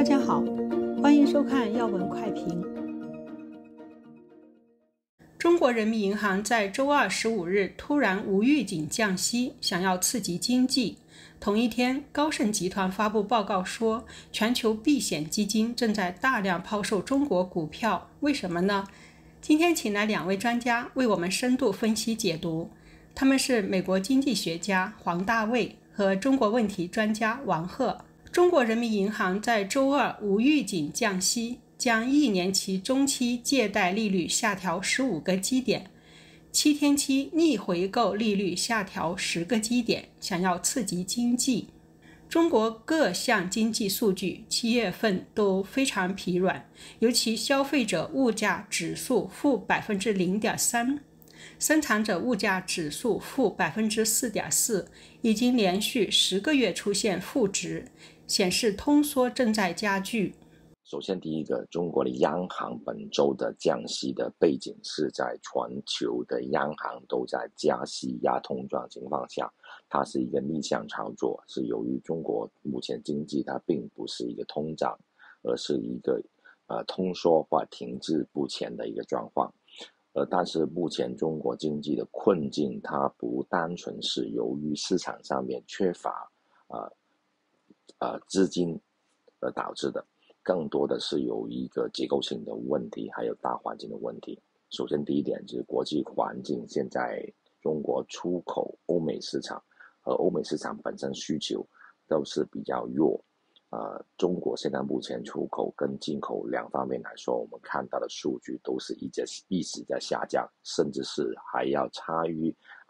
家好，欢迎收看要闻快评。中国人民银行在周二15日突然无预警降息，想要刺激经济。同一天，高盛集团发布报告说，全球避险基金正在大量抛售中国股票，为什么呢？今天请来2位专家为我们深度分析解读，他们是美国经济学家黄大卫和中国问题专家王鹤。中国人民银行在周二无预警降息，将1年期中期借贷利率下调15个基点，7天期逆回购利率下调10个基点，想要刺激经济。中国各项经济数据7月份都非常疲软，尤其消费者物价指数负 0.3%， 生产者物价指数负 4.4%， 已经连续10个月出现负值，显示通缩正在加剧。 首先第一个，中国的央行本周的降息的背景是在全球的央行都在加息压通胀情况下，它是一个逆向操作，是由于中国目前经济它并不是一个通胀，而是一个通缩或停滞不前的一个状况。但是目前中国经济的困境，它不单纯是由于市场上面缺乏资金而导致的，更多的是有一个结构性的问题，还有大环境的问题。首先第一点就是国际环境，现在中国出口欧美市场和欧美市场本身需求都是比较弱。中国现在目前出口跟进口两方面来说，我们看到的数据都是一直在下降，甚至是还要差于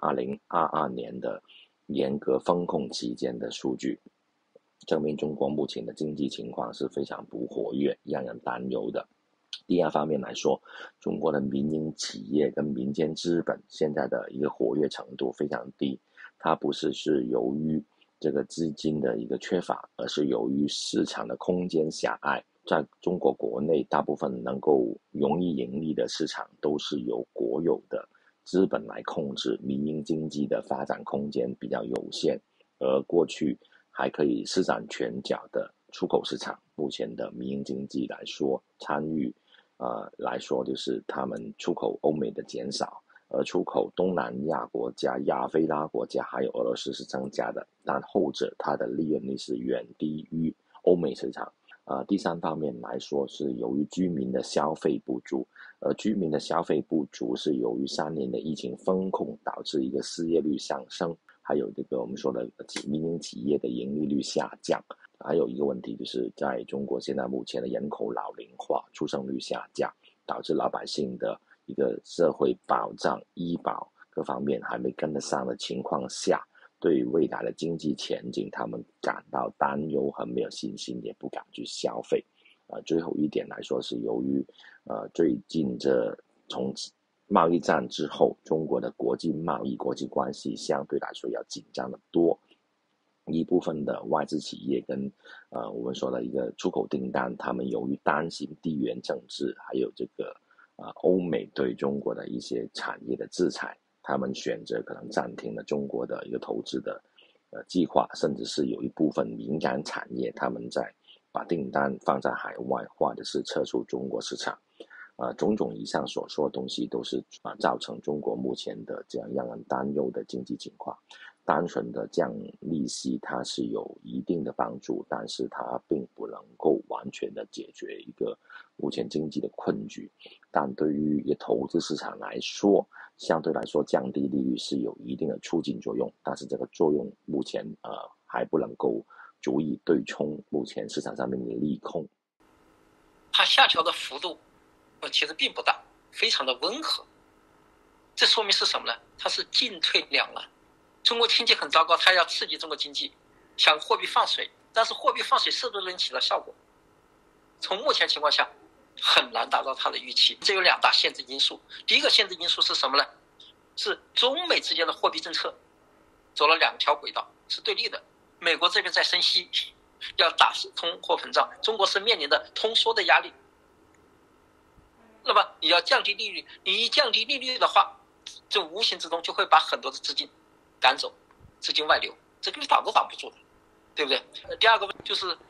2022年的严格风控期间的数据，证明中国目前的经济情况是非常不活跃，让人担忧的。第二方面来说，中国的民营企业跟民间资本现在的一个活跃程度非常低，它不是由于这个资金的一个缺乏，而是由于市场的空间狭隘。在中国国内，大部分能够容易盈利的市场都是由国有的资本来控制，民营经济的发展空间比较有限。而过去还可以施展拳脚的出口市场，目前的民营经济来说，参与来说就是他们出口欧美的减少，而出口东南亚国家、亚非拉国家还有俄罗斯是增加的，但后者它的利润率是远低于欧美市场。第三方面来说，是由于居民的消费不足，而居民的消费不足是由于3年的疫情封控导致一个失业率上升，还有这个我们说的民营企业的盈利率下降。还有一个问题就是在中国现在目前的人口老龄化，出生率下降，导致老百姓的一个社会保障、医保各方面还没跟得上的情况下，对未来的经济前景他们感到担忧和没有信心，也不敢去消费。最后一点来说，是由于最近从贸易战之后，中国的国际贸易、国际关系相对来说要紧张得多。一部分的外资企业跟我们说的一个出口订单，他们由于担心地缘政治，还有这个欧美对中国的一些产业的制裁，他们选择可能暂停了中国的一个投资的计划，甚至是有一部分敏感产业，他们在把订单放在海外，或者是撤出中国市场。种种以上所说的东西都是造成中国目前的这样让人担忧的经济情况。单纯的降利息它是有一定的帮助，但是它并不能够完全的解决一个目前经济的困局。但对于一个投资市场来说，相对来说降低利率是有一定的促进作用，但是这个作用目前还不能够足以对冲目前市场上面的利空。 它下调的幅度其实并不大，非常的温和。这说明是什么呢？它是进退两难。中国经济很糟糕，它要刺激中国经济，想货币放水，但是货币放水是不是能起到效果？从目前情况下很难达到它的预期。这有2大限制因素。第一个限制因素是什么呢？是中美之间的货币政策走了2条轨道，是对立的。美国这边在升息，要打通货膨胀，中国是面临的通缩的压力。那么你要降低利率，你一降低利率的话，这无形之中就会把很多的资金赶走，资金外流，这个你挡都挡不住的，对不对？第二个就是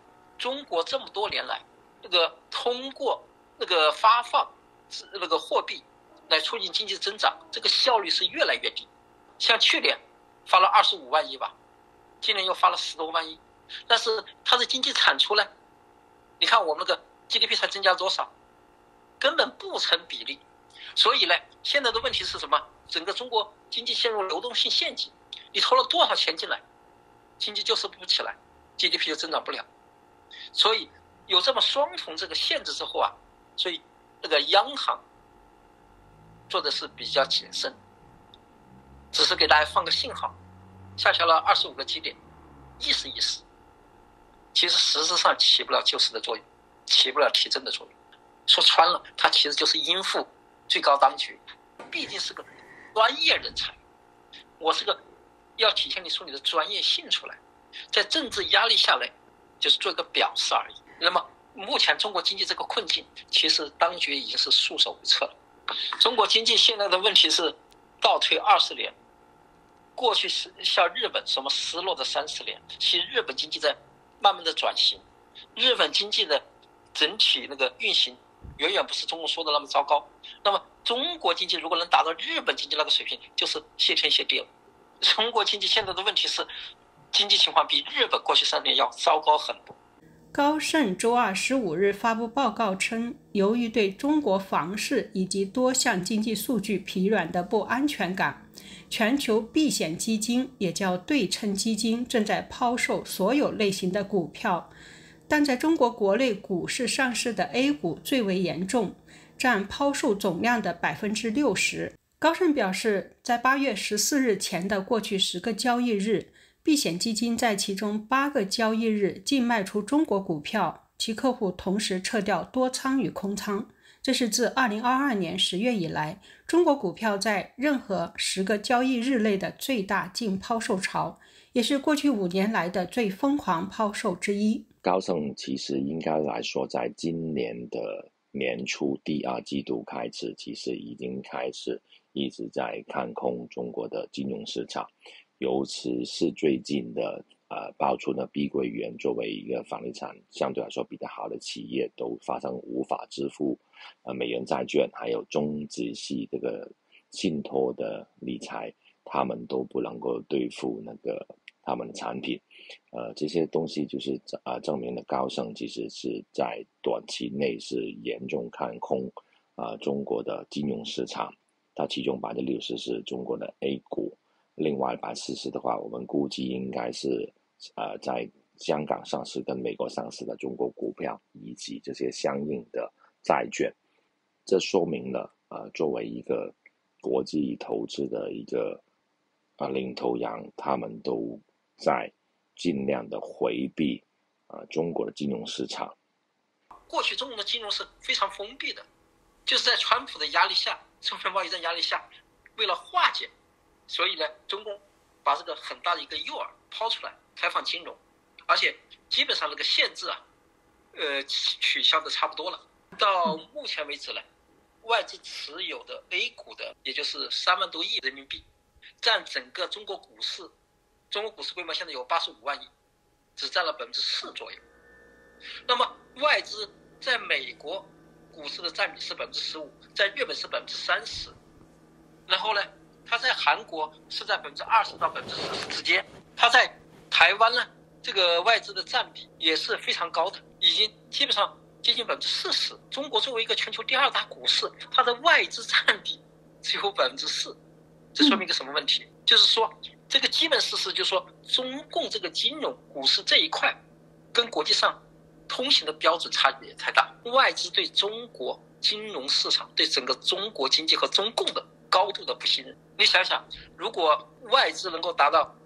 中国这么多年来，通过发放货币来促进经济增长，这个效率是越来越低。像去年发了25万亿吧，今年又发了10多万亿，但是它的经济产出呢？你看我们GDP 才增加多少，根本不成比例。所以呢，现在的问题是什么？整个中国经济陷入流动性陷阱，你投了多少钱进来，经济就是不起来， GDP 就增长不了。所以有这么双重这个限制之后啊，所以央行做的是比较谨慎，只是给大家放个信号，下调了25个基点，意思意思，其实实质上起不了救市的作用，起不了提振的作用。说穿了，它其实就是应付最高当局，毕竟是个专业人才，我是个要体现出你的专业性出来，在政治压力下来就是做一个表示而已。那么目前中国经济这个困境，其实当局已经是束手无策了。中国经济现在的问题是倒退20年，过去是像日本什么失落的30年，其实日本经济在慢慢的转型，日本经济的整体运行远远不是中国说的那么糟糕。那么中国经济如果能达到日本经济那个水平，就是谢天谢地了。中国经济现在的问题是，经济情况比日本过去3年要糟糕很多。 高盛周二15日发布报告称，由于对中国房市以及多项经济数据疲软的不安全感，全球避险基金也叫对称基金正在抛售所有类型的股票，但在中国国内股市上市的 A 股最为严重，占抛售总量的 60%。 高盛表示，在8月14日前的过去10个交易日，避险基金在其中8个交易日净卖出中国股票，其客户同时撤掉多仓与空仓。这是自2022年10月以来，中国股票在任何10个交易日内的最大净抛售潮，也是过去5年来的最疯狂抛售之一。 高盛其实应该来说，在今年的年初第2季度开始，其实已经开始一直在看空中国的金融市场，尤其是最近的爆出呢，碧桂园作为一个房地产相对来说比较好的企业，都发生无法支付美元债券，还有中资系这个信托的理财，他们都不能够兑付他们的产品。这些东西就是证明了高盛其实是在短期内是严重看空中国的金融市场，它其中60%是中国的 A 股，另外40%的话，我们估计应该是在香港上市跟美国上市的中国股票以及这些相应的债券。这说明了作为一个国际投资的一个领头羊，他们都在尽量的回避中国的金融市场。 过去中国的金融是非常封闭的，就是在川普的压力下，中美贸易战压力下，为了化解，所以呢，中共把这个很大的一个诱饵抛出来，开放金融，而且基本上那个限制取消的差不多了。到目前为止呢，外资持有的 A 股的，也就是3万多亿人民币，占整个中国股市规模现在有85万亿，只占了4%左右。那么外资在美国股市的占比是15%，在日本是30%，然后呢，它在韩国是在20%到40%之间，它在台湾呢，这个外资的占比也是非常高的，已经基本上接近40%。中国作为一个全球第2大股市，它的外资占比只有4%，这说明一个什么问题？就是说，这个基本事实就是说，中共这个金融股市这一块跟国际上通行的标准差别太大，外资对中国金融市场、对整个中国经济和中共的高度的不信任。你想想，如果外资能够达到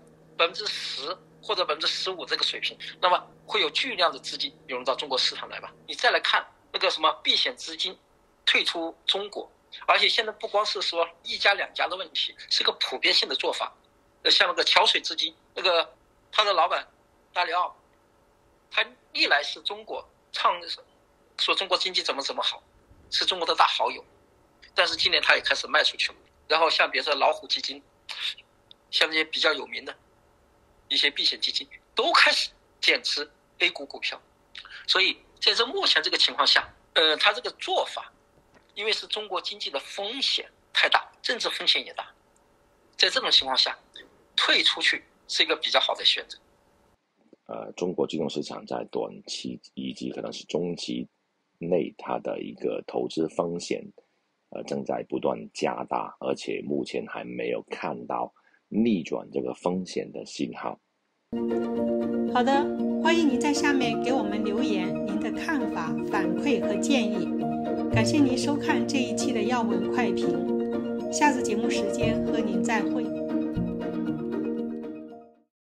10%或者15%这个水平，那么会有巨量的资金涌入到中国市场来吧？你再来看那个什么避险资金退出中国，而且现在不光是说1家2家的问题，是个普遍性的做法。像那个桥水资金，他的老板大里奥，他历来是中国说中国经济怎么好，是中国的大好友，但是今年他也开始卖出去了。然后像比如说老虎基金，像这些比较有名的一些避险基金，都开始减持 A 股股票， 所以在这目前这个情况下，他这个做法，因为是中国经济的风险太大，政治风险也大，在这种情况下，退出去是一个比较好的选择。 中国金融市场在短期以及可能是中期内，它的一个投资风险正在不断加大，而且目前还没有看到逆转这个风险的信号。 好的，欢迎您在下面给我们留言您的看法、反馈和建议。感谢您收看这一期的要闻快评，下次节目时间和您再会。